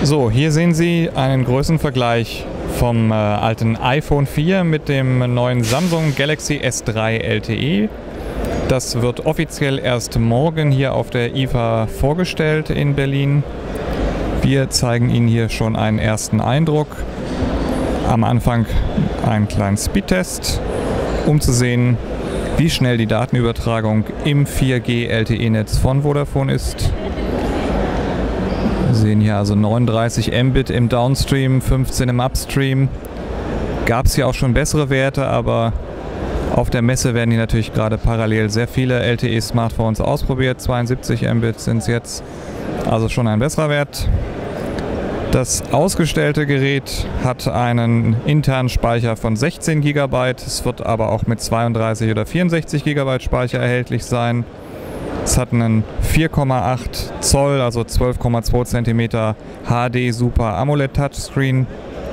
So, hier sehen Sie einen Größenvergleich vom alten iPhone 4 mit dem neuen Samsung Galaxy S3 LTE. Das wird offiziell erst morgen hier auf der IFA vorgestellt in Berlin. Wir zeigen Ihnen hier schon einen ersten Eindruck. Am Anfang einen kleinen Speedtest, um zu sehen, wie schnell die Datenübertragung im 4G LTE-Netz von Vodafone ist. Wir sehen hier also 39 Mbit im Downstream, 15 im Upstream. Gab es hier auch schon bessere Werte, aber auf der Messe werden hier natürlich gerade parallel sehr viele LTE-Smartphones ausprobiert. 72 Mbit sind es jetzt, also schon ein besserer Wert. Das ausgestellte Gerät hat einen internen Speicher von 16 GB. Es wird aber auch mit 32 oder 64 GB Speicher erhältlich sein. Es hat einen 4,8 Zoll, also 12,2 cm HD Super AMOLED Touchscreen.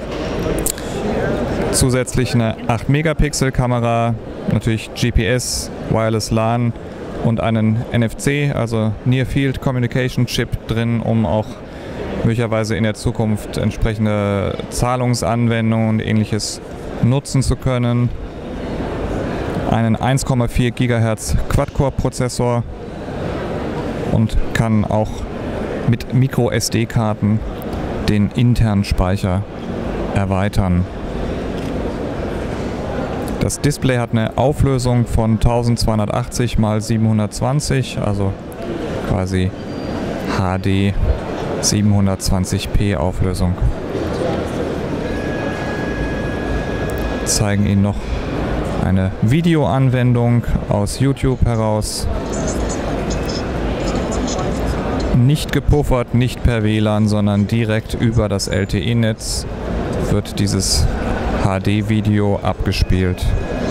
Zusätzlich eine 8 Megapixel Kamera, natürlich GPS, Wireless LAN und einen NFC, also Near Field Communication Chip drin, um auch möglicherweise in der Zukunft entsprechende Zahlungsanwendungen und ähnliches nutzen zu können. Einen 1,4 GHz Quad-Core-Prozessor und kann auch mit Micro-SD-Karten den internen Speicher erweitern. Das Display hat eine Auflösung von 1280 x 720, also quasi HD 720p Auflösung. Wir zeigen Ihnen noch eine Videoanwendung aus YouTube heraus. Nicht gepuffert, nicht per WLAN, sondern direkt über das LTE-Netz wird dieses HD-Video abgespielt.